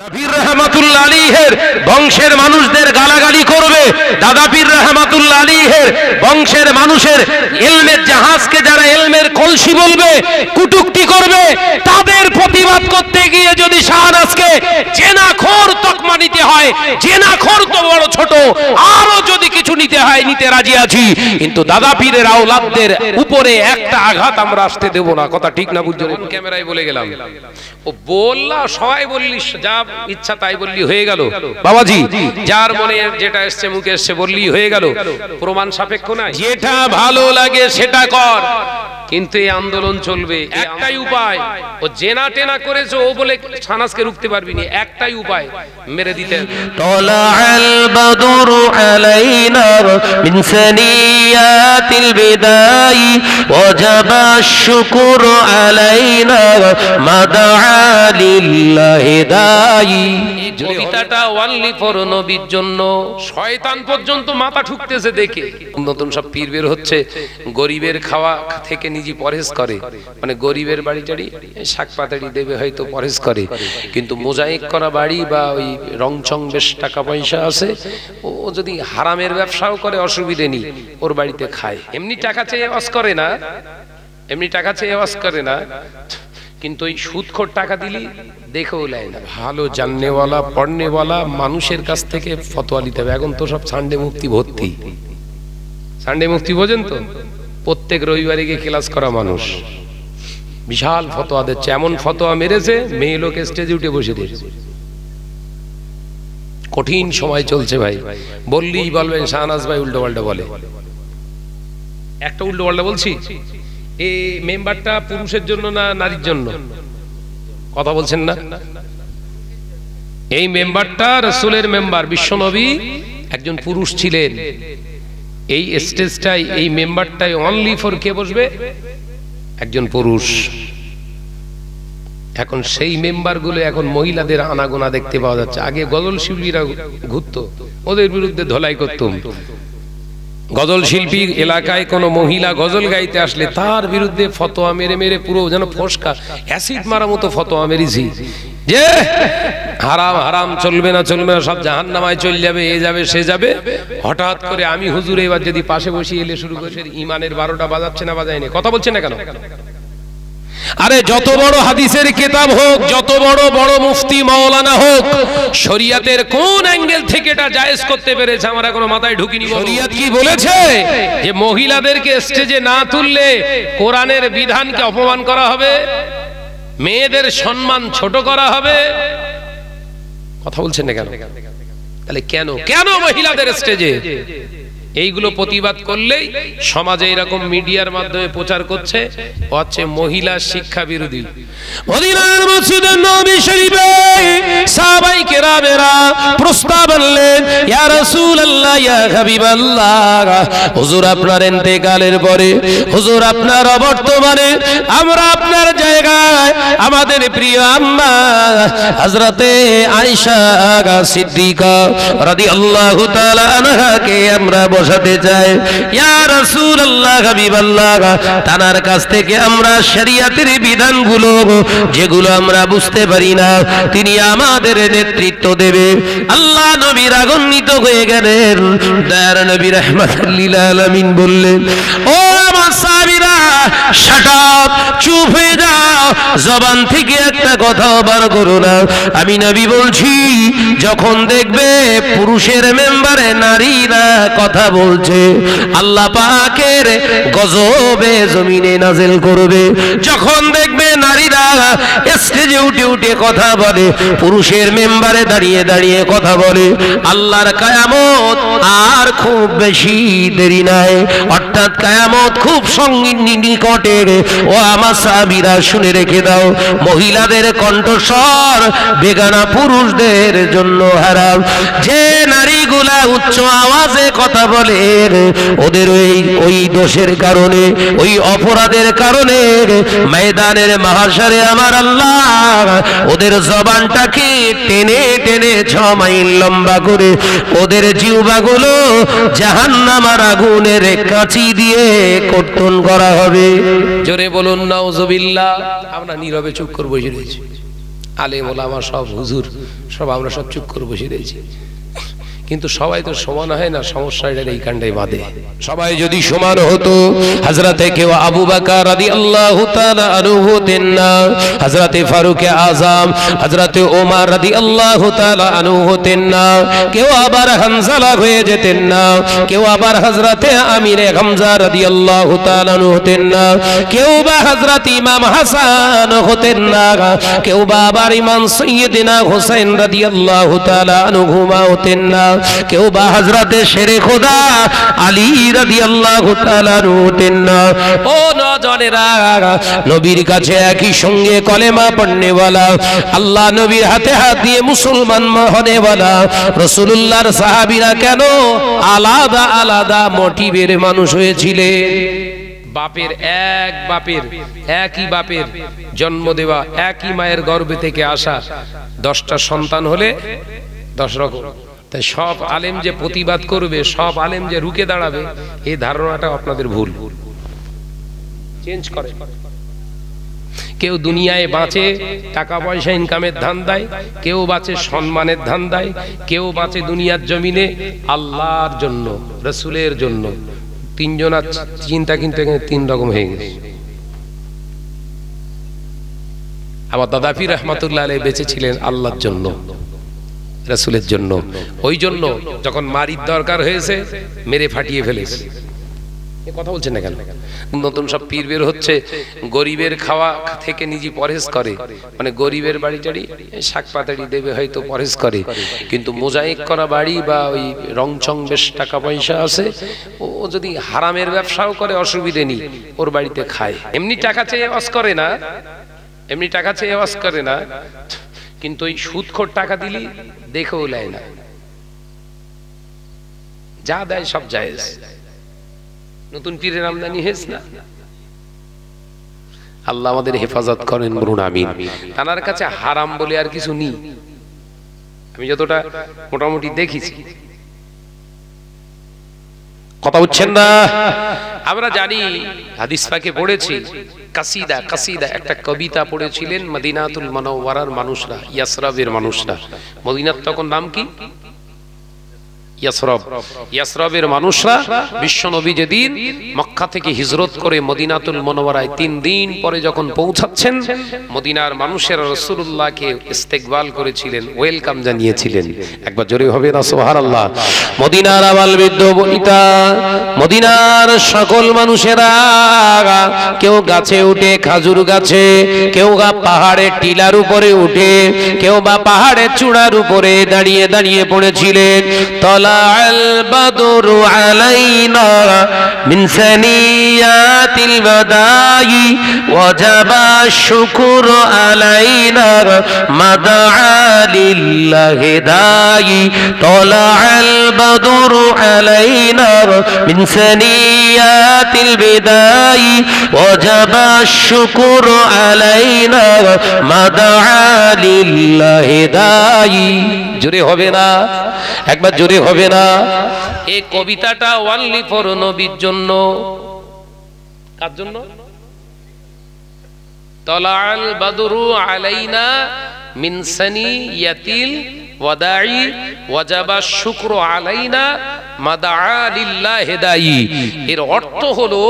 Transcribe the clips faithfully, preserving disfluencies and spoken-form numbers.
পীর রহমাতুল্লাহ আলাইহির বংশের মানুষদের গালাগালি করবে, দাদা পীর রহমাতুল্লাহ আলাইহির বংশের মানুষের ইলমের জাহাজকে যারা ইলমের কলসি বলবে, কুটুক্তি করবে, তাদের প্রতিবাদ করতে গিয়ে যদি শাহনাজকে জেনাখোর তকমা নিতে হয়, জেনাখোর তো বড় ছোট, আরো যদি কিছু নিতে হয় নিতে রাজি আছি, কিন্তু দাদা পীরের আওলাদদের উপরে একটা আঘাত আমরা আসতে দেব না। কথা ঠিক না? বুঝছো? ক্যামেরায় বলে গেলাম, ও বললা সবাই বললি, যা ইচ্ছা তাই বললি, হয়ে গেল বাবাজি। যার মনে যেটা এসছে মুখে এসছে বললি, হয়ে গেল। প্রমাণ সাপেক্ষ না, যেটা ভালো লাগে সেটা কর, কিন্তু এই আন্দোলন চলবে। একটাই উপায়, ও জেনা টেনা করেছে ও বলে শাহনাজকে রুখতে পারবি না, একটাই উপায়, মেরে দিতে। তলাআল বাদরু আলাইনা মিন সানিয়াতিল বিদাই ওয়াজাবা শুকরু আলাইনা মাদআ লিল্লাহি দাই। এই কবিতাটা ওয়ানলি ফর নবীর জন্য। শয়তান পর্যন্ত মাথা ঠুকতেছে দেখে। নতুন সব পীর বের হচ্ছে, গরিবের খাওয়া থেকে নিজে পরহেজ করে, মানে গরিবের বাড়ি টাড়ি শাক পাতাড়ি দেবে হয়তো পরহেজ করে, কিন্তু মোজাইক করা বাড়ি বা ওই রংচং বেশ টাকা পয়সা আছে, ও যদি হারামের ব্যবসাও করে অসুবিধে নেই, ওর বাড়িতে খায়। এমনি টাকা চেয়ে ওয়াজ করে না, এমনি টাকা চেয়ে ওয়াজ করে না, কিন্তু ওই সুদখোর টাকা দিলি দেখেও লেয় না। ভালো জাননেওয়ালা পড়নেওয়ালা মানুষের কাছ থেকে ফতোয়া নিতে হবে। এখন তো সব সানডে মুফতি ভর্তি। সানডে মুফতি বোঝেন তো? প্রত্যেক রবিবারে গিয়ে ক্লাস করা মানুষ, বিশাল ফতোয়া দিচ্ছে। এমন ফতোয়া মেরেছে মেয়ে লোক স্টেজে উঠে বসে দিয়েছে। কঠিন সময় চলছে ভাই, বললেই বলবেন শাহনাজ ভাই উল্টো পাল্টা বলে। একটা উল্টো পাল্টা বলছি, এই মেম্বারটা পুরুষের জন্য না নারীর জন্য? কথা বলছেন না? এই মেম্বারটা রাসূলের মেম্বার, বিশ্বনবী একজন পুরুষ ছিলেন। এই স্টেজটাই, এই মেম্বারটাই অনলি ফর কে বসবে? একজন পুরুষ। এখন সেই মেম্বারগুলো এখন মহিলাদের আনাগোনা দেখতে পাওয়া যাচ্ছে। আগে গজল শিল্পীরা ঘুরতো, ওদের বিরুদ্ধে ধলাই করতাম। গজল শিল্পী এলাকায় কোনো মহিলা গজল গাইতে আসলে তার বিরুদ্ধে ফতোয়া মেরে মেরে পুরো যেন ফসকা অ্যাসিড মারা মতো ফতোয়া মেরেছি, যে হারাম হারাম চলবে না, চলবে না, সব জাহান্নামায় চলে যাবে, এ যাবে সে যাবে। হঠাৎ করে আমি হুজুর এবার যদি পাশে বসিয়ে এলে শুরু করে ইমানের বারোটা বাজাচ্ছে না বাজায়নি, কথা বলছে না কেন? আরে যত বড় হাদিসের কিতাব হোক, যত বড় বড় মুফতি মাওলানা হোক, শরীয়তের কোন অ্যাঙ্গেল থেকে এটা জায়েজ করতে পেরেছে আমার এখনো মাথায় ঢুকিনি। শরীয়ত কি বলেছে যে মহিলাদেরকে স্টেজে না তুললে কোরআনের বিধানকে অপমান করা হবে, মেয়েদের সম্মান ছোট করা হবে? কথা বলছেন না কেন? তাহলে কেন কেন মহিলাদের স্টেজে? এইগুলো প্রতিবাদ করলেই সমাজে এরকম মিডিয়ার মাধ্যমে প্রচার করছে হচ্ছে মহিলা শিক্ষা বিরোধী। মদিনার মসজিদের নবী শরীফে সাহাবায়ে কেরামেরা প্রস্তাব আনলেন, ইয়া রাসূলুল্লাহ, ইয়া হাবিবাল্লাহ, হুজুর আপনার ইন্তেকালের পরে, হুজুর আপনার অবর্তমানে আমরা আপনার জায়গায় আমাদের প্রিয় আম্মা হযরতে আয়েশা সিদ্দিকা রাদিয়াল্লাহু তাআলা আনহাকে আমরা বসাতে চাই। ইয়া রাসূলুল্লাহ, হাবিবাল্লাহ, তার কাছ থেকে আমরা শরীয়তের বিধানগুলো যেগুলো আমরা বুঝতে পারি না তিনি আমাদের নেতৃত্ব দেবে। আল্লাহ নবী রাগান্বিত হয়ে গেলেন। দয়ার নবী রাহমাতুল লিল আলামিন বললেন, ও আমার সাহাবীরা, শাট আপ, চুপ হয়ে যাও, জবান থেকে একটা কথাও বার করো না। আমি নবী বলছি, যখন দেখবে পুরুষের মেম্বারে নারীরা কথা বলছে, আল্লাহ পাকের গজবে জমিনে নাজিল করবে। যখন দেখবে নারীরা স্টেজে উঠে উঠে কথা বলে, পুরুষের মেম্বারে দাঁড়িয়ে দাঁড়িয়ে কথা বলে, আল্লাহর কিয়ামত আর খুব বেশি দেরি নাই, অর্থাৎ কিয়ামত খুব নিকটে। ও আমার সাহাবীরা শুনে রেখে দাও, মহিলাদের কণ্ঠস্বর বেগানা পুরুষদের জন্য হারাম। যে নারীগুলা উচ্চ আওয়াজে কথা বলে, ওদের ওই ওই দোষের কারণে, ওই অপরাধের কারণে ময়দানের মাহশরে আমার আল্লাহ ওদের জবানটাকে টেনে টেনে ছ মাইল লম্বা করে ওদের জিহ্বাগুলো জাহান্নামের আগুনের কাঁচি দিয়ে কর্তন করা হবে। জোরে বলুন নাউজুবিল্লাহ। আমরা নীরবে চুপ করে বসে রয়েছি। আলেম ওলামা সব হুজুর সব আমরা সব চুপ করে বসে রয়েছি, কিন্তু সবাই তো সমান হয় না, সমস্যাটা এইখানটাই বাঁধে। সবাই যদি সমান হতো, হযরতে কেউ আবু বকর রাদিয়াল্লাহু তাআলা আনহু হতেন না, হযরতে ফারুক আযম, হযরতে ওমর রাদিয়াল্লাহু তাআলা আনহু হতেন না, কেউ আবার হানজালা হয়ে যেতেন না, কেউ আবার হযরতে আমির হামজা রাদিয়াল্লাহু তাআলা আনহু হতেন না, কেউ বা হযরত ইমাম হাসান হতেন না, কেউ বা আবার ইমাম সাইয়্যিদিনা হুসাইন রাদিয়াল্লাহু তাআলা আনহুমা হতেন না, কেউ বা হযরতে শেরে খোদা আলী রাদিয়াল্লাহু তাআলা হতেন না। ও নজনেরা, নবীর কাছে একই সঙ্গে কলেমা পড়নেওয়ালা, আল্লাহ নবীর হাতে হাত দিয়ে মুসলমান হনেওয়ালা রাসূলুল্লাহর সাহাবীরা কেন আলাদা আলাদা মোটিভের মানুষ হয়েছিলেন? বাপের এক বাপের একই বাপের জন্ম দেওয়া, একই মায়ের গর্ভে থেকে আসা দশটা সন্তান হলে দশ রকম। তাই সব আলেম যে প্রতিবাদ করবে, সব আলেম যে রুখে দাঁড়াবে, এই ধারণাটা আপনাদের ভুল। চেঞ্জ করে। কেউ দুনিয়ায় বাঁচে টাকা পয়সা ইনকামের ধান্দায়, কেউ বাঁচে সম্মানের ধান্দায়, কেউ বাঁচে দুনিয়ার জমিনে আল্লাহর জন্য, রাসূলের জন্য। তিনজনের চিন্তা কিন্তু এখানে তিন রকম হয়ে গেছে। আমার দাদা পীর রহমাতুল্লাহ আলাইহি বেঁচে ছিলেন আল্লাহর জন্য, রাসূলের জন্য। ওই জন্য যখন মারির দরকার হয়েছে মেরে ফাটিয়ে ফেলেছে। এ কথা বলছেন না কেন? নতুন সব পীর বের হচ্ছে, গরিবের খাওয়া থেকে নিজে পরহেজ করে, মানে গরিবের বাড়ি টাড়ি শাক পাতাড়ি দেবে হয়তো পরহেজ করে, কিন্তু মোজাইক করা বাড়ি বা ওই রংচং বেশ টাকা পয়সা আছে, ও যদি হারামের ব্যবসাও করে অসুবিধে নেই, ওর বাড়িতে খায়। এমনি টাকা চেয়ে ওয়াজ করে না, এমনি টাকা চেয়ে ওয়াজ করে না, কিন্তু ওই সুদখোর টাকা দিলি দেখেও নেয় না, যা দেয় সব জায়েজ। নতুন পীরের আমদানি হয়েছে না? আল্লাহ আমাদের হেফাজত করেন, বলুন আমিন। তার কাছে হারাম বলে আর কিছু নেই, আমি যতটা মোটামুটি দেখেছি। কথা বুঝছেন না? আমরা জানি, হাদিস পাকে পড়েছি, কাসিদা কাসিদা একটা কবিতা পড়েছিলেন মদিনাতুল মুনাওয়ারার মানুষরা, ইয়াসরাবের মানুষরা। মদিনার তখন নাম কি? ইয়াসরব। ইয়াসরবের মানুষরা বিশ্বনবী যেদিন মক্কা থেকে হিজরত করে মদিনাতুল মুনাওয়ারায় তিন দিন পরে যখন পৌঁছাচ্ছেন, মদিনার মানুষেরা রাসূলুল্লাহকে ইস্তেকবাল করেছিলেন, ওয়েলকাম জানিয়েছিলেন। একবার জোরে হবে না সুবহানাল্লাহ? মদিনার আবাল বৃদ্ধ বনিতা, মদিনার সকল মানুষেরা কেউ গাছে উঠে, খাজুর গাছে, কেউ বা পাহাড়ের টিলার উপরে উঠে, কেউ বা পাহাড়ের চূড়ার উপরে দাঁড়িয়ে দাঁড়িয়ে পড়েছিলেন। তলা البدر علينا من ثنيات الوداع وجب الشكر علينا ما دعا لله داعي طلع البدر علينا من ثنيات الوداع وجب الشكر علينا ما دعا لله داعي। জোরে হবে না? একবার জোরে হবে না? এই কবিতাটা ওয়ানলি ফর নবীর জন্য। কার জন্য? তালাল বাদরু আলাইনা মিন সানিয়াতিল ওয়াদাই ওয়াজাবা শুকরু আলাইনা মাদআ লিল্লাহি দাই। এর অর্থ হলো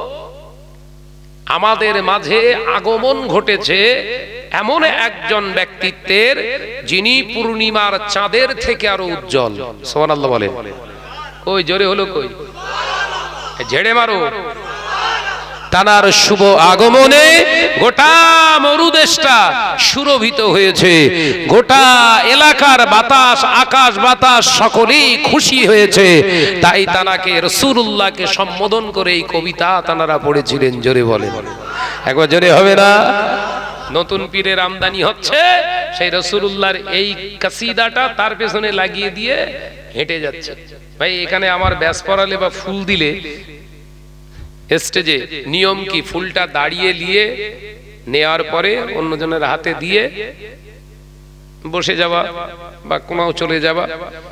আমাদের মাঝে আগমন ঘটেছে এমন একজন ব্যক্তিত্বের, যিনি পূর্ণিমার চাঁদের থেকে আরো উজ্জ্বল। সুবহানাল্লাহ বলেন। কই জোরে হলো? কই ঝেড়ে মারো। তার শুভ আগমনে গোটা মরুদেশটা সুরভিত হয়েছে, গোটা এলাকার বাতাস, আকাশ বাতাস সকলেই খুশি হয়েছে। তাই তানাকে রাসূলুল্লাহকে সম্বোধন করে এই কবিতা তানারা পড়েছিলেন। জোরে বলেন। একবার জোরে হবে না? নতুন পীরের আমদানি হচ্ছে, সেই রাসূলুল্লাহর এই কাসিদাটা তার পেছনে লাগিয়ে দিয়ে হেঁটে যাচ্ছে। ভাই এখানে আমার ব্যাস পড়ালে বা ফুল দিলে স্টেজে নিয়ম কি? ফুলটা দাঁড়িয়ে নিয়ে নেওয়ার পরে অন্যজনের হাতে দিয়ে বসে যাওয়া বা কোনাও চলে যাওয়া।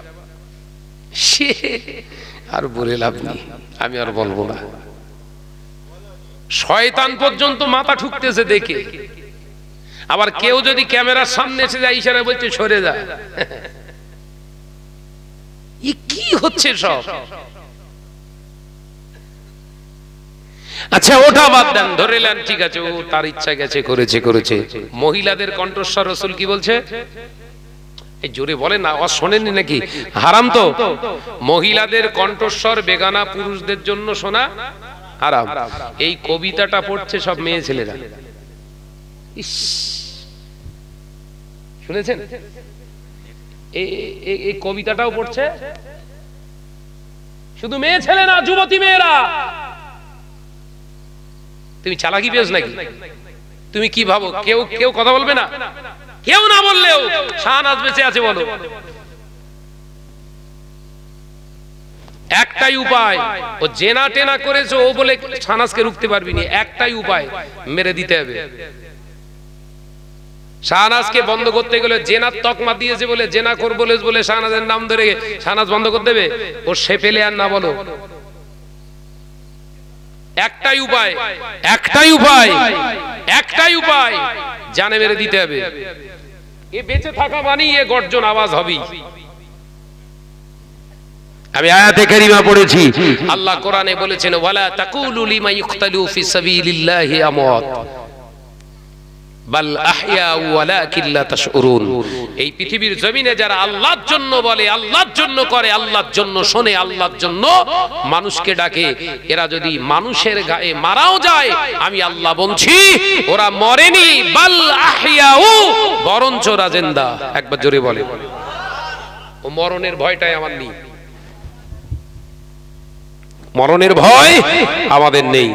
সে আর বলে লাভ নেই, আমি আর বলবো না। শয়তান পর্যন্ত মাথা ঠুকতেছে দেখে। আবার কেউ যদি ক্যামেরার সামনে এসে যায় ইশারা বলছে সরে যা। ই কি হচ্ছে সব? আচ্ছা ওটা বাদ দেন, ধরে নেন ঠিক আছে ও তার ইচ্ছা গেছে করেছে করেছে মহিলাদের কণ্ঠস্বর রাসূল কি বলছে? এই জোরে বলেন না, আওয়াজ শোনেননি নাকি? হারাম তো। মহিলাদের কণ্ঠস্বর বেগানা পুরুষদের জন্য শোনা হারাম। এই কবিতাটা পড়ছে সব মেয়ে ছেলেরা। ইস, শুনেছেন? এই কবিতাটাও পড়ছে শুধু মেয়ে ছেলে না, যুবতী মেয়েরা। তুমি চালাকি পেয়েছ নাকি? তুমি কি ভাবো কেউ কেউ কথা বলবে না? কেউ না বললেও শাহনাজ বেঁচে আছে বলো। একটাই উপায়, ও জেনা টেনা করেছে ও বলে শাহনাজকে রুখতে পারবি না। একটাই উপায়, মেরে দিতে হবে। শাহনাজকে বন্ধ করতে গেলে জেনার তকমা দিয়েছে বলে জেনা কর বলে বলে শাহনাজের নাম ধরে শাহনাজ বন্ধ করতে দেবে? ও সে পেলে আর না বলো। একটাই উপায়, একটাই উপায়, একটাই উপায়, জানে মেরে দিতে হবে। এ বেঁচে থাকা মানেই এ গর্জন আওয়াজ হবেই। আমি আয়াতে কারিমা পড়েছি, আল্লাহ কোরআনে বলেছেন ওয়ালা তাকুলু লিমা ইউকতালু ফি সাবিলিল্লাহি আমওয়াত বাল আহইয়া ওয়ালাকিন লা তাশউরুন। এই পৃথিবীর জমিনে যারা আল্লাহর জন্য বলে, আল্লাহর জন্য করে, আল্লাহর জন্য শোনে, আল্লাহর জন্য মানুষকে ডাকে, এরা যদি মানুষের গায়ে মারাও যায় আমি আল্লাহ বলছি ওরা মরেনি, বাল আহইয়াউ, বরঞ্চ ওরা জিন্দা। একবার জোরে বলে। ও মরণের ভয়টাই আমার নেই, মরণের ভয় আমাদের নেই।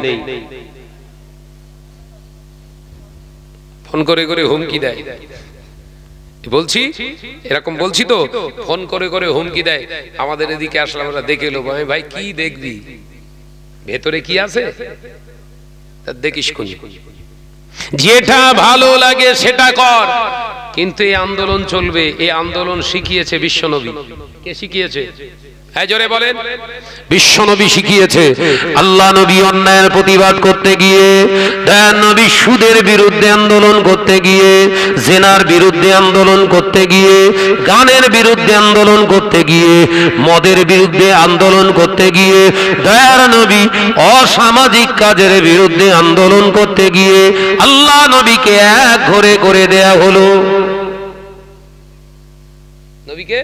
ফোন করে করে হুমকি দেয়, বলছি এরকম বলছি তো, ফোন করে করে হুমকি দেয়। আমাদের এদিকে আসলে আমরা দেখে এলো, আমি ভাই কি দেখবি, ভেতরে কি আছে দেখিস, যেটা ভালো লাগে সেটা কর। কিন্তু এই আন্দোলন চলবে, এই আন্দোলন শিখিয়েছে বিশ্বনবী। কে শিখিয়েছে? হ্যাঁ জোরে বলেন। বিশ্বনবী শিখিয়েছে। আল্লাহ নবী অন্যায়ের প্রতিবাদ করতে গিয়ে, দয়ার নবী সুদের বিরুদ্ধে আন্দোলন করতে গিয়ে, জেনার বিরুদ্ধে আন্দোলন করতে গিয়ে, গানের বিরুদ্ধে আন্দোলন করতে গিয়ে, মদের বিরুদ্ধে আন্দোলন করতে গিয়ে, দয়ার নবী অসামাজিক কাজের বিরুদ্ধে আন্দোলন করতে গিয়ে আল্লাহ নবীকে এক ঘরে করে দেয়া হলো। নবীকে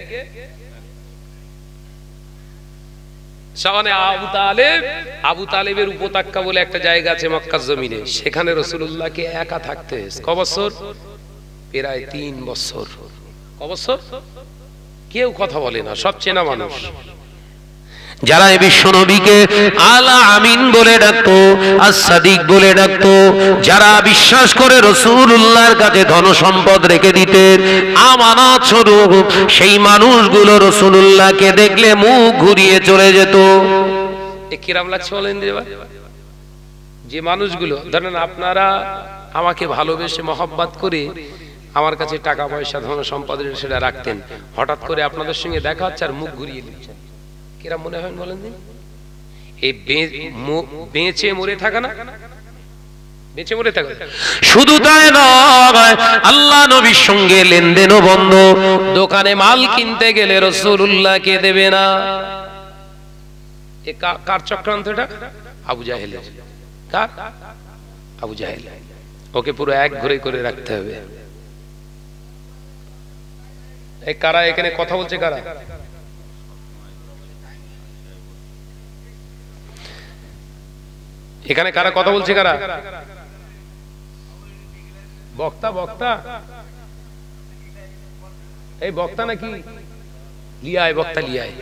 আবু তালেব, আবু তালেবের উপত্যকা বলে একটা জায়গা আছে মক্কার জমিনে, সেখানে রাসূলুল্লাহকে একা থাকতে হয়েছে। ক বছর? প্রায় তিন বছর। ক বছর? কেউ কথা বলে না, সব চেনা মানুষ। যারা এই বিশ্ব নবীকে আলা আমিন বলে ডাকতো, as-সাদিক বলে ডাকতো, যারা বিশ্বাস করে রাসূলুল্লাহর কাছে ধন সম্পদ রেখে দিতেন আমানত স্বরূপ, সেই মানুষগুলো রাসূলুল্লাহকে দেখলে মুখ ঘুরিয়ে চলে যেত। এ কিরাম লাগছে বলেন দেবা? যে মানুষগুলো ধরেন আপনারা আমাকে ভালোবেসে মহব্বত করে আমার কাছে টাকা পয়সা ধন সম্পদের সেটা রাখতেন, হঠাৎ করে আপনাদের সঙ্গে দেখা হচ্ছে আর মুখ ঘুরিয়ে দিচ্ছেন, কিরম মনে হয় বলেন দিন? এই বেঁচে মরে থাকা না, বেঁচে মরে থাকা। শুধু তাই নয়, আল্লাহ নবীর সঙ্গে লেনদেনও বন্ধ। দোকানে মাল কিনতে গেলে রাসূলুল্লাহকে দেবে না। এ কার চক্রান্ত এটা? আবু জাহেলের। কার? আবু জাহেল। ওকে পুরো এক ঘরে করে রাখতে হবে। এই কারা এখানে কথা বলছে? কারা? এখানে কারা কথা বলছে? কারা বক্তা? বক্তা এই বক্তা নাকি? লিয়ায় বক্তা, লিয়ায়।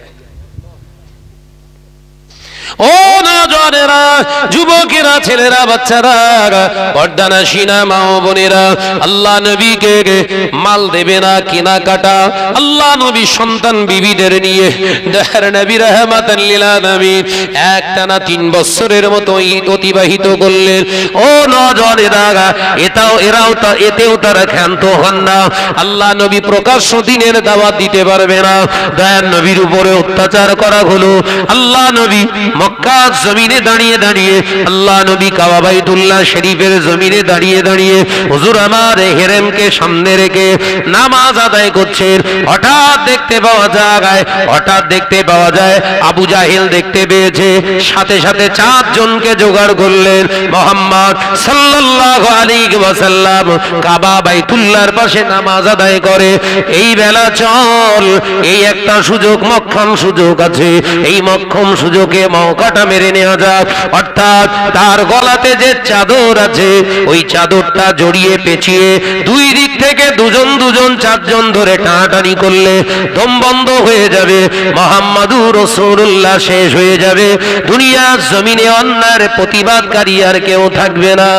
ও নজরেরা, যুবকেরা, ছেলেরা, বাচ্চারা, পর্দানাশীনা মা ও বোনেরা, আল্লাহ নবীকে মাল দেবে না কেনাকাটা। আল্লাহ নবী সন্তান বিবিদের নিয়ে দয়ার নবী রাহমাতাল লিল আলামিন একটানা তিন বছরের মতো অতিবাহিত করলেন। ও নজরেরা, এটাও এরাও তা এতেও তারা ক্ষান্ত হন না। আল্লাহ নবী প্রকাশ্য দিনের দাওয়াত দিতে পারবে না, দয়ার নবীর উপরে অত্যাচার করা হলো। আল্লাহ নবী মক্কা জমিনে দাঁড়িয়ে দাঁড়িয়ে আল্লাহ নবী কাবা বাইতুল্লাহ শরীফের জমিনে দাঁড়িয়ে দাঁড়িয়ে হুজুর আমার হেরেমকে সামনে রেখে নামাজ আদায় করছেন। হঠাৎ দেখতে পাওয়া যায় হঠাৎ দেখতে পাওয়া যায় আবু জাহেল দেখতে পেয়েছে, সাথে সাথে চারজনকে জোগাড় করলেন। মুহাম্মদ সাল্লাল্লাহু আলাইহি ওয়াসাল্লাম কাবা বাইতুল্লাহর পাশে নামাজ আদায় করে। এই বেলা চল, এই একটা সুযোগ, মক্ষম সুযোগ আছে, এই মক্ষম সুযোগে মৌকাটা মেরে নেওয়া যাক। অর্থাৎ তার গলাতে যে চাদর আছে ওই চাদরটা জড়িয়ে পেঁচিয়ে দুই দিক থেকে দুজন দুজন চারজন ধরে টানাটানি করলে দম বন্ধ হয়ে যাবে, মুহাম্মাদুর রাসূলুল্লাহ শেষ হয়ে যাবে, দুনিয়ার জমিনে অন্যায়ের প্রতিবাদকারী আর কেউ থাকবে না।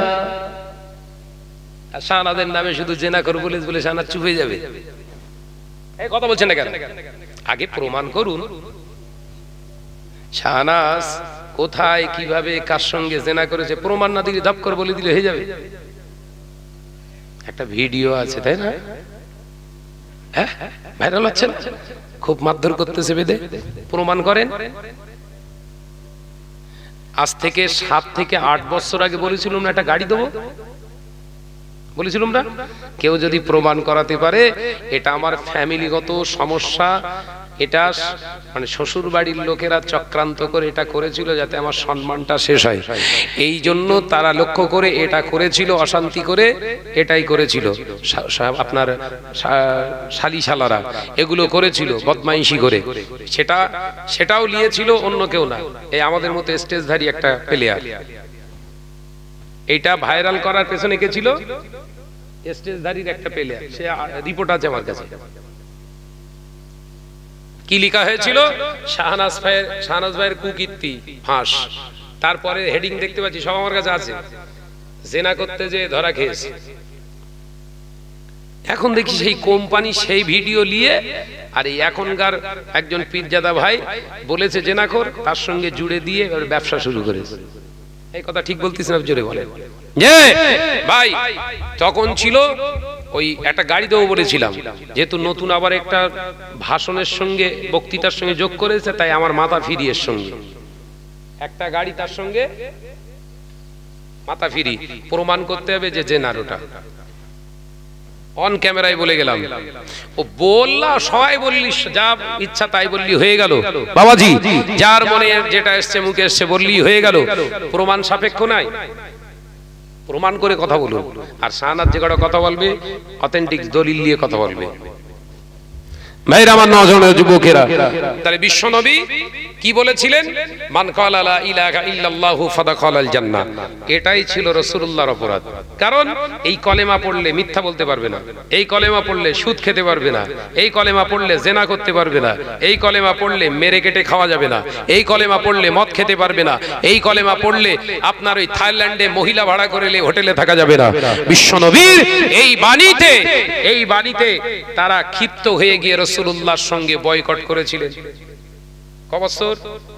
শাহনাদের নামে শুধু জেনা করব বলে বলে শাহনাদ চুপ হয়ে যাবে। এই কথা বলছেন না কেন? আগে প্রমাণ করুন শাহনাজ কোথায় কিভাবে কার সঙ্গে জেনা করেছে। প্রমাণ না দিলে ধাপ করে বলে দিলে হয়ে যাবে। একটা ভিডিও আছে তাই না, হ্যাঁ ভাইরাল হচ্ছে না, খুব মারধর করতেছে বেদে। প্রমাণ করেন। আজ থেকে সাত থেকে আট বছর আগে বলেছিলাম না একটা গাড়ি দেবো, বলেছিলাম না? কেউ যদি প্রমাণ করাতে পারে এটা আমার ফ্যামিলিগত সমস্যা, এটা মানে শ্বশুর বাড়ির লোকেরা চক্রান্ত করে এটা করেছিল যাতে আমার সম্মানটা শেষ হয়, এই জন্য তারা লক্ষ্য করে এটা করেছিল, অশান্তি করে এটাই করেছিল। আপনার শালিশালারা এগুলো করেছিল বদমাইশি করে, সেটা সেটাও নিয়েছিল অন্য কেউ না, এই আমাদের মতো স্টেজধারী একটা প্লেয়ার। এইটা ভাইরাল করার পেছনে কে ছিল? স্টেজধারীর একটা প্লেয়ার, সে রিপোর্ট আছে আমার কাছে। কি লেখা হয়েছিল? শাহনাজ ভাইয়ের শাহনাজ ভাইয়ের কুকীর্তি ফাঁস। তারপরে হেডিং দেখতে পাচ্ছি, সব আমার কাছে আছে, জেনা করতে যে ধরা খেয়েছে। এখন দেখি সেই কোম্পানি সেই ভিডিও নিয়ে, আর এই এখনকার একজন পীরজাদা ভাই বলেছে জেনা কর, তার সঙ্গে জুড়ে দিয়ে ব্যবসা শুরু করেছে। এই কথা ঠিক বলতেছি না? জোরে বলেন। ভাই তখন ছিল ওই একটা গাড়ি দেবো বলেছিলাম, যেহেতু নতুন আবার একটা ভাষণের সঙ্গে বক্তৃতার সঙ্গে যোগ করেছে, তাই আমার মাথা ফিরি এর সঙ্গে একটা গাড়ি, তার সঙ্গে মাথা ফিরি। প্রমাণ করতে হবে যে জেনার ওটা অন ক্যামেরায় বলে গেলাম। ও বললা সবাই বললি, যা ইচ্ছা তাই বললি, হয়ে গেল বাবাজি। যার মনে যেটা এসছে মুখে এসছে বললি, হয়ে গেল। প্রমাণ সাপেক্ষ নাই, প্রমাণ করে কথা বলুন। আর শাহনাজ যে কটা কথা বলবে অথেন্টিক দলিল দিয়ে কথা বলবে। ভাইরা আমার নজনের যুবকেরা, তাহলে বিশ্ব নবী কি বলেছিলেন? মান ক্বালা লা ইলাহা ইল্লাল্লাহু ফাদাখালাল জান্নাহ। এটাই ছিল রাসূলুল্লাহর অপরাধ। কারণ এই কলেমা পড়লে মিথ্যা বলতে পারবে না, এই কলেমা পড়লে সুদ খেতে পারবে না, এই কলেমা পড়লে জেনা করতে পারবে না, এই কলেমা পড়লে মেরে কেটে খাওয়া যাবে না, এই কলেমা পড়লে মদ খেতে পারবে না, এই কলেমা পড়লে আপনার ওই থাইল্যান্ডে মহিলা ভাড়া করে হোটেলে থাকা যাবে না। বিশ্ব নবীর এই বাণীতে এই বাণীতে তারা ক্ষিপ্ত হয়ে গিয়ে রাসূলুল্লাহর সঙ্গে বয়কট করেছিলেন। ক বছর?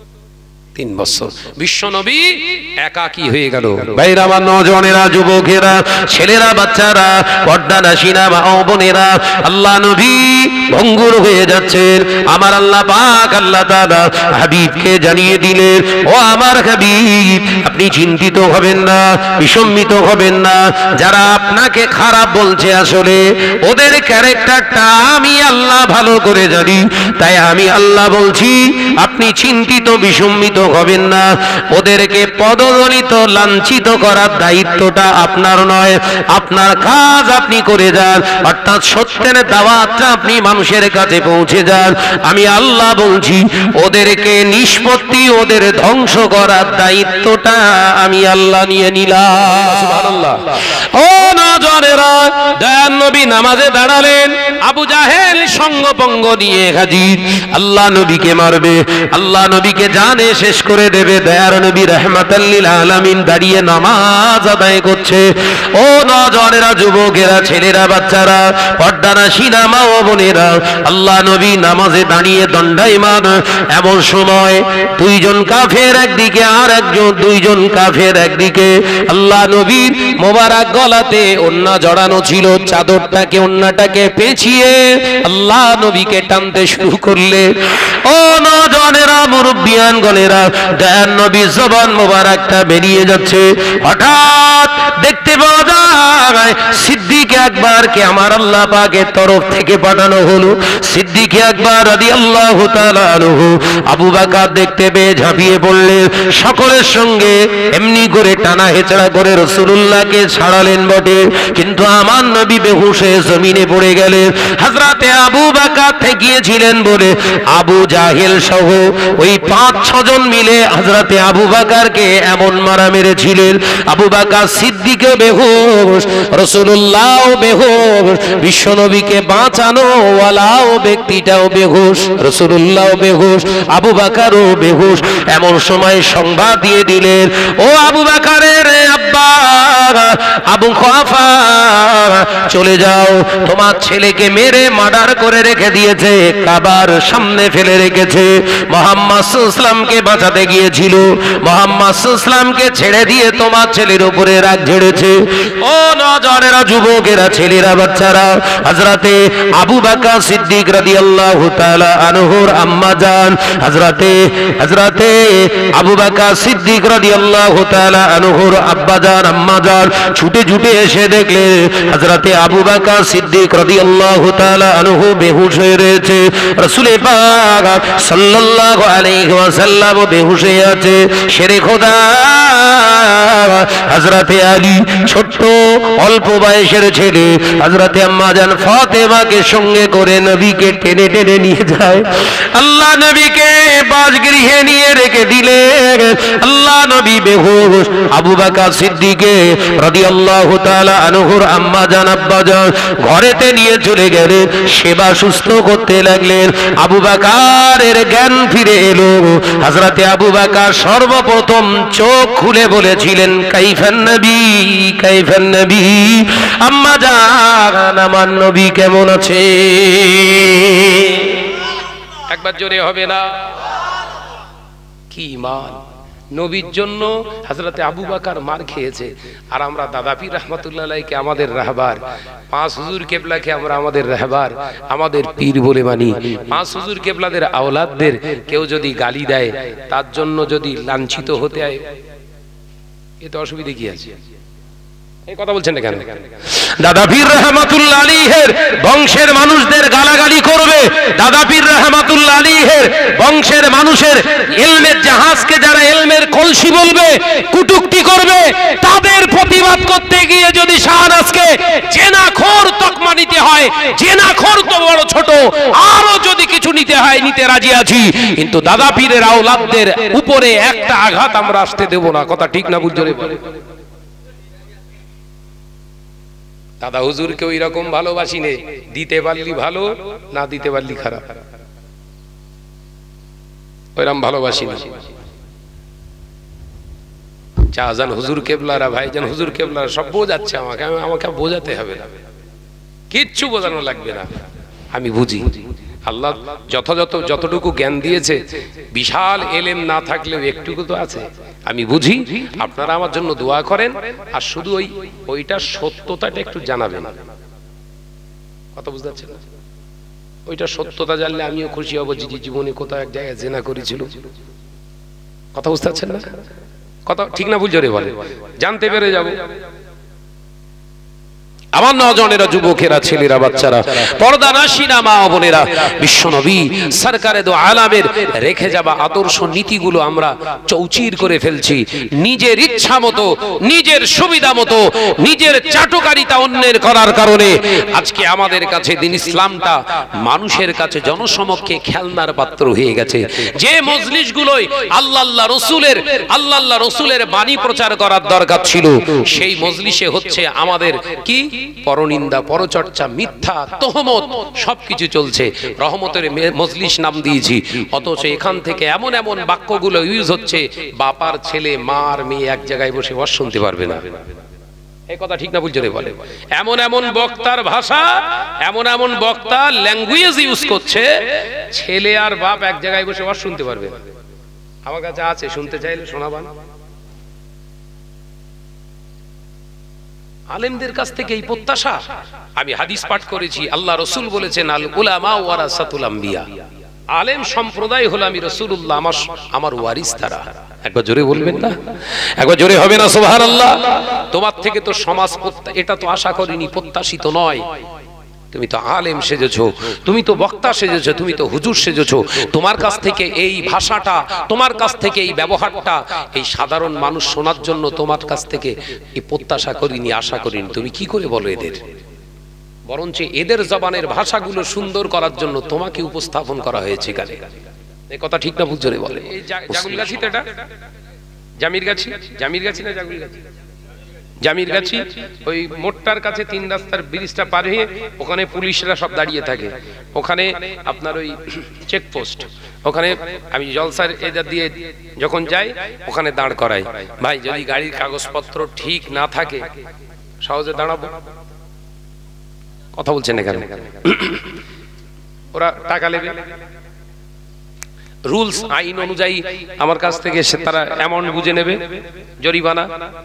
তিন বছর। বিশ্ব নবী একাকী হয়ে গেল। ভাইরা আমার নওজওয়ানেরা, যুবকেরা, ছেলেরা, বাচ্চারা, পর্দানাশীরা, মা ও বোনেরা, আল্লাহ নবী ভঙ্গুর হয়ে যাচ্ছেন। আমার আল্লাহ পাক আল্লাহ তাআলা হাবিবকে জানিয়ে দিলেন, ও আমার হাবিব, আপনি চিন্তিত হবেন না, বিসম্মিত হবেন না। যারা আপনাকে খারাপ বলছে আসলে ওদের ক্যারেক্টারটা আমি আল্লাহ ভালো করে জানি, তাই আমি আল্লাহ বলছি আপনি চিন্তিত বিসম্মিত হবেন না। ওদেরকে পদদলিত লাঞ্ছিত করার দায়িত্বটা আপনার নয়, আপনার কাজ আপনি করে যান, অর্থাৎ সত্যের দাওয়াতটা আপনি মানুষের কাছে পৌঁছে যান। আমি আল্লাহ বলছি ওদেরকে নিষ্পত্তি, ওদের ধ্বংস করার দায়িত্বটা আমি আল্লাহ নিয়ে নিলাম। সুবহানাল্লাহ। ও নওজওয়ানেরা, দয়ার নবী নামাজে দাঁড়ালেন, আবু জাহেল সঙ্গপঙ্গ নিয়ে হাজির। আল্লাহ নবীকে মারবে, আল্লাহ নবীকে জানে শেষ করে দেবে। দয়ার নবী রাহমাতাল লিল আলামিন দাঁড়িয়ে নামাজ আদায় করছে। ও নওজওয়ানেরা, যুবকেরা, ছেলেরা, বাচ্চারা, পর্দানাশীরা, মা ও বোনেরা, আল্লাহ নবী নামাজে দাঁড়িয়ে দণ্ডায়মান। এমন সময় দুইজন কাফের একদিকে, আর একজন দুইজন কাফের একদিকে। আল্লাহ নবীর মোবারক গলাতে ওন্না জড়ানো ছিল, চাদরটাকে ওন্নাটাকে পেঁচিয়ে আল্লাহ আল্লাহ নবীকে টানতে শুরু করলে। ও নওজওয়ানেরা, মুরব্বিয়ান গণেরা, দয়ার নবী জবান মোবারকটা বেরিয়ে যাচ্ছে। হঠাৎ দেখতে পাওয়া যায় সিদ্দিক আকবরকে আমার আল্লাহ পাকের তরফ থেকে পাঠানো হলো। সিদ্দিক আকবর রাদিয়াল্লাহু তাআলা আনহু আবু বকর দেখতে পেয়ে ঝাঁপিয়ে পড়লেন। সকলের সঙ্গে এমনি করে টানা হেচড়া করে রাসূলুল্লাহকে ছাড়ালেন বটে, কিন্তু আমার নবী বেহুশ হয়ে জমিনে পড়ে গেলেন। হযরতে আবু বকর ঠেকিয়েছিলেন বলে আবু জাহেল সহ ওই পাঁচ ছজন মিলে হযরতে আবু বকরকে এমন মারা মেরেছিলেন। আবু বকর সিদ্দিকও বেহুশ, রাসূলুল্লাহও বেহুশ, বিশ্বনবীকে বাঁচানো ওয়ালাও ব্যক্তিটাও বেহুশ, রাসূলুল্লাহও বেহুশ, আবু বকরও বেহুশ। এমন সময় সংবাদ দিয়ে দিলেন, ও আবু বকরের আব্বা আবু কুহাফা, চলে যাও, তোমার ছেলেকে মেরে মার্ডার করে রেখে দিয়েছে, কাবার সামনে ফেলে রেখেছে। মুহাম্মদ সাল্লাল্লাহু আলাইহি ওয়াসাল্লামকে বাঁচাতে গিয়েছিল, মুহাম্মদ সাল্লাল্লাহু আলাইহি ওয়াসাল্লামকে ছেড়ে দিয়ে তোমার ছেলের উপরে রাগ ঝেড়েছে। ও নওজওয়ানেরা, যুবকেরা, ছেলেরা, বাচ্চারা, হযরতে আবু বকর সিদ্দিক রাদিয়াল্লাহু তাআলা আনহুর আম্মা জান হযরতে হযরতে আবু বকর সিদ্দিক রাদিয়াল্লাহু তাআলা আনহুর আব্বা জান আম্মা জান ছুটে ছুটে এসে দেখলে হযরতে আবু বকর সিদ্দিক রাদিয়াল্লাহু তাআলা আনহু বেহুশ হয়ে রয়েছে। রাসূল পাক সাল্লাল্লাহু আলাইহি ওয়াসাল্লাম বেহুশ হয়ে আছে। শেরে খোদা হযরতে আলী, ছোট্ট অল্প বয়সের ছেলে, হযরতে আম্মা জান ফাতেমাকে সঙ্গে করে নবীকে টেনে টেনে নিয়ে যায়। আল্লাহ নবীকে বাসগৃহে নিয়ে রেখে দিলেন। আল্লাহ নবী বেহুশ। আবু বকর সিদ্দিক রাদিয়াল্লাহু তাআলা আনহুর আম্মা জান আব্বা জান ঘরেতে নিয়ে চলে গেলেন, সেবা সুস্থ করতে লাগলেন। আবু বকরের জ্ঞান ফিরে এলো। হযরতে আবু বকর সর্বপ্রথম চোখ খুলে বলেছিলেন, কাইফান নবী, কাইফান নবী, আম্মা জান আমার নবী কেমন আছে? একবার জোরে হবে না? কি ঈমান! নবীর জন্য হযরতে আবু বকর মার খেয়েছে, আর আমরা দাদা পীর রহমাতুল্লাহ আলাইহিকে আমাদের রাহবার, পাঁচ হুজুর কেবলাকে আমরা আমাদের রাহবার, আমাদের পীর বলে মানি। পাঁচ হুজুর কেবলাদের আওলাদদের কেউ যদি গালি দেয়, তার জন্য যদি লাঞ্ছিত হতে হয়, এতে অসুবিধা কি আছে? এই কথা বলছেন না কেন? দাদা পীর রহমাতুল্লাহ আলাইহির বংশের মানুষদের গালাগালি করবে, দাদা পীর রহমাতুল্লাহ আলাইহির বংশের মানুষের ইলমের জাহাজকে যারা ইলমের কলসি বলবে, কুটুক্তি করবে, তাদের প্রতিবাদ করতে গিয়ে যদি শাহনাজকে জেনাখোর তকমা নিতে হয়, জেনাখোর তো বড় ছোট, আরো যদি কিছু নিতে হয় নিতে রাজি আছি, কিন্তু দাদা পীরের আওলাদদের উপরে একটা আঘাত আমরা আসতে দেব না। কথা ঠিক না? বুঝলে বলে দাদা হুজুরকে ওই রকম ভালোবাসি নে, দিতে পারলি ভালো, না দিতে পারলি খারাপ, ওইরকম ভালোবাসি না। শাহজান হুজুর কেবলারা, ভাইজান হুজুর কেবলারা সব বোঝাচ্ছে আমাকে, আমাকে বোঝাতে হবে না, কিচ্ছু বোঝানো লাগবে না, আমি বুঝি। আল্লাহ যথাযথ যতটুকু জ্ঞান দিয়েছে, বিশাল এলেম না থাকলেও একটুকু তো আছে, আমি বুঝি। আপনারা আমার জন্য দোয়া করেন, আর শুধু ওই ওইটা সত্যতাটা একটু জানাবেন। কথা বুঝতে পারছেন না? ওইটা সত্যতা জানলে আমিও খুশি হব যে জীবনে কোথাও এক জায়গায় জেনা করেছিল। কথা বুঝতে পারছেন না? কথা ঠিক না ভুল জোরে বলে, জানতে পেরে যাব। আমার নওজওয়ানেরা, যুবকেরা, ছেলেরা, বাচ্চারা, পর্দানাশীরা, মা ও বোনেরা, বিশ্বনবী সরকারে দো আলামের রেখে যাওয়া আদর্শ নীতিগুলো আমরা চৌচির করে ফেলছি। নিজের ইচ্ছা মতো, নিজের সুবিধা মতো, নিজের চাটুকারিতা অন্যের করার কারণে আজকে আমাদের কাছে দিন ইসলামটা মানুষের কাছে জনসমক্ষে খেলনার পাত্র হয়ে গেছে। যে মজলিসগুলোই আল্লাহ আল্লাহ রসুলের আল্লাহ আল্লাহ রসুলের বাণী প্রচার করার দরকার ছিল, সেই মজলিসে হচ্ছে আমাদের কি পরনিন্দা, পরচর্চা, মিথ্যা, তহমত সবকিছু চলছে। রহমতের মজলিস নাম দিয়েছি, অথচ এখান থেকে এমন এমন বাক্যগুলো ইউজ হচ্ছে, বাপার ছেলে মার মেয়ে এক জায়গায় বসে ওয়াজ শুনতে পারবে না। এই কথা ঠিক না বুঝতে বলে? এমন এমন বক্তার ভাষা, এমন এমন বক্তা ল্যাঙ্গুয়েজ ইউজ করছে, ছেলে আর বাপ এক জায়গায় বসে ওয়াজ শুনতে পারবে না। আমার কাছে আছে, শুনতে চাইলে শোনাবান। আলেমদের কাছ থেকে এই প্রত্যাশা। আমি হাদিস পাঠ করেছি, আল্লাহ রাসূল বলেছেন আল উলামা ওয়ারাসাতুল আম্বিয়া, আলেম সম্প্রদায় হলো আমি রাসূলুল্লাহ আমার আমার ওয়ারিস তারা। একবার জোরে বলবেন না? একবার জোরে হবে না সুবহানাল্লাহ? তোমার থেকে তো সমাজ এটা তো আশা করিনি, প্রত্যাশিত নয়। তুমি তো আলেম সেজেছো, তুমি তো বক্তা সেজেছো, তুমি তো হুজুর সেজেছো। তোমার কাছ থেকে এই ভাষাটা, তোমার কাছ থেকে এই ব্যবহারটা এই সাধারণ মানুষ শোনার জন্য তোমার কাছ থেকে এই প্রত্যাশা করিনি, আশা করিনি। তুমি কি করে বলো এদের? বরঞ্চ এদের জবানের ভাষাগুলো সুন্দর করার জন্য তোমাকে উপস্থাপন করা হয়েছে কানে। এই কথা ঠিক না ভুল জোরে বলে? এই জাগুলগাছি তো এটা জামির গাছি, জামির গাছি না জাগুল গাছি? জামির গাছি ওই মোটটার কাছে তিন রাস্তার ব্রিজটা পার হয়ে ওখানে পুলিশরা সব দাঁড়িয়ে থাকে। ওখানে আপনার ওই চেকপোস্ট, ওখানে আমি জলসার এদার দিয়ে যখন যাই ওখানে দাঁড় করাই। ভাই যদি গাড়ির কাগজপত্র ঠিক না থাকে সহজে দাঁড়াবো? কথা বলছেন এখানে? ওরা টাকা নেবে, রুলস আইন অনুযায়ী আমার কাছ থেকে তারা অ্যামাউন্ট বুঝে নেবে, জরিমানা।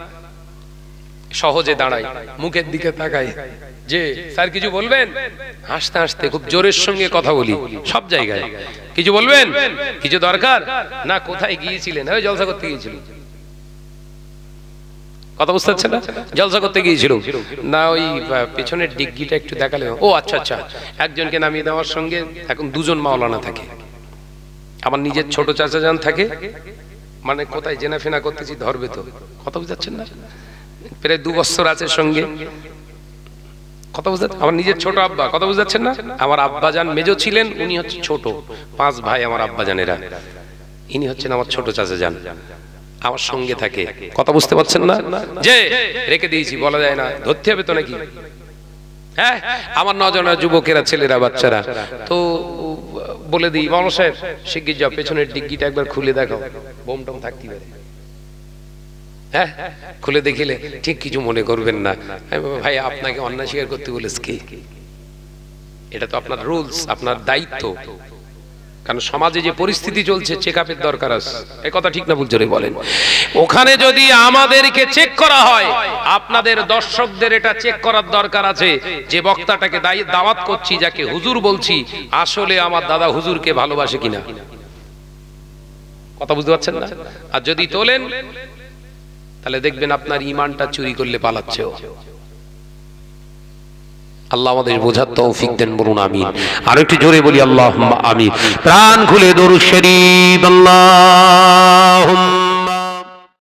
সহজে দাঁড়াই, মুখের দিকে তাকাই যে স্যার কিছু বলবেন, হাসতে হাসতে খুব জোরের সঙ্গে কথা বলি সব জায়গায়। কিছু বলবেন? কিছু দরকার না? কোথায় গিয়েছিলেন? ওই জলসা করতে গিয়েছিল। কথা বুঝতে পারছেন না? জলসা করতে গিয়েছিল না, ওই পেছনের ডিগ্গিটা একটু দেখালে। ও আচ্ছা আচ্ছা, একজনকে নামিয়ে দেওয়ার সঙ্গে এখন দুজন মাওলানা থাকে। আমার নিজের ছোট চাচা যান থাকে, মানে কোথায় জেনা ফেনা করতেছি ধরবে তো। কথা বুঝতে পারছেন না? প্রায় দু বছর আছে সঙ্গে। কথা বুঝতে, আমার নিজের ছোট আব্বা। কথা বুঝতে পারছেন না? আমার আব্বা যান মেজো ছিলেন, উনি হচ্ছে ছোট। পাঁচ ভাই আমার আব্বা জানেরা, ইনি হচ্ছেন আমার ছোট চাচা যান, আমার সঙ্গে থাকে। কথা বুঝতে পারছেন না? যে রেখে দিয়েছি, বলা যায় না, ধরতে হবে তো নাকি? হ্যাঁ, আমার নজনা যুবকেরা, ছেলেরা, বাচ্চারা তো বলে দিই, মাওলানা সাহেব শিগগির যাও, পেছনের ডিগ্গিটা একবার খুলে দেখাও, বোম টম থাকতে পারে। হ্যাঁ, খুলে দেখিলে ঠিক কিছু মনে করবেন না। ভাই আপনাকে অন্যায় স্বীকার করতে বলেছে কি? এটা তো আপনার রুলস, আপনার দায়িত্ব। কারণ সমাজে যে পরিস্থিতি চলছে, চেক আপের দরকার আছে। এই কথা ঠিক না ভুল জোরে বলেন? ওখানে যদি আমাদেরকে চেক করা হয়, আপনাদের দর্শকদের এটা চেক করার দরকার আছে যে বক্তাটাকে দাওয়াত করছি, যাকে হুজুর বলছি, আসলে আমার দাদা হুজুরকে ভালোবাসে কিনা। কথা বুঝতে পারছেন না? আর যদি তোলেন তাহলে দেখবেন আপনার ঈমানটা চুরি করলে পালাচ্ছে। আল্লাহ আমাদের বোঝার তৌফিক দেন, বলুন আমিন। আর একটু জোরে বলি আল্লাহুম্মা আমিন। প্রাণ খুলে দরুদ শরীফ আল্লাহুম্মা